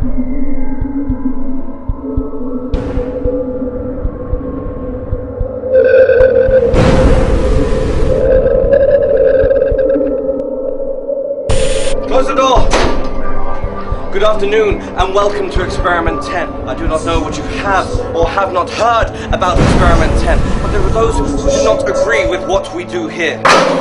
Close the door! Good afternoon and welcome to Experiment 10. I do not know what you have or have not heard about Experiment 10, but there are those who do not agree with what we do here.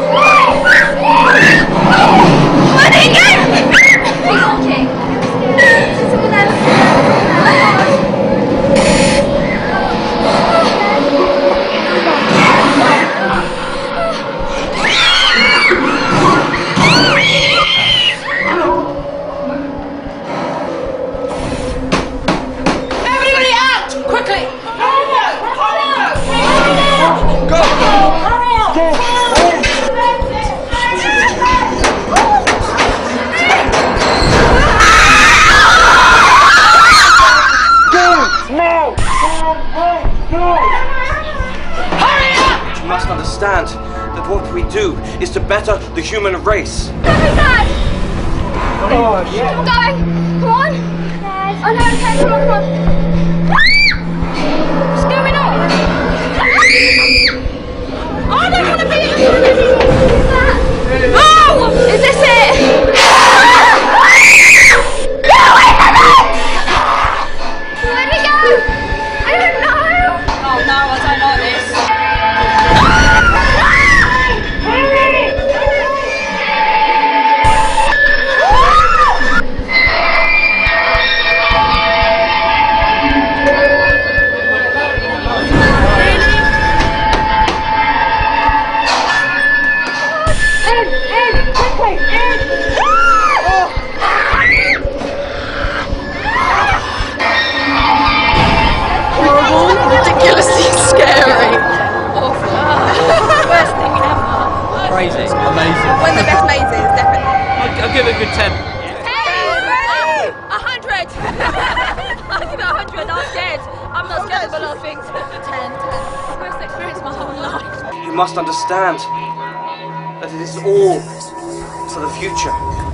You must understand that what we do is to better the human race. Dad! Oh, yeah. I'm going! Come on! Dad. Oh no, okay, come on. What's going on? Oh, I don't want to be in this! Oh! Is this it? Where'd we go? I don't know! Oh no, I don't like this. Ridiculously scary. Awful. Worst thing ever. Crazy. Amazing. One of the best mazes, definitely. I'll give it a good 10. Hey! 100! I'll give it 100. I'm scared. I'm not scared of a lot of things. 10. Worst experience of my whole life. You must understand that it is all for the future.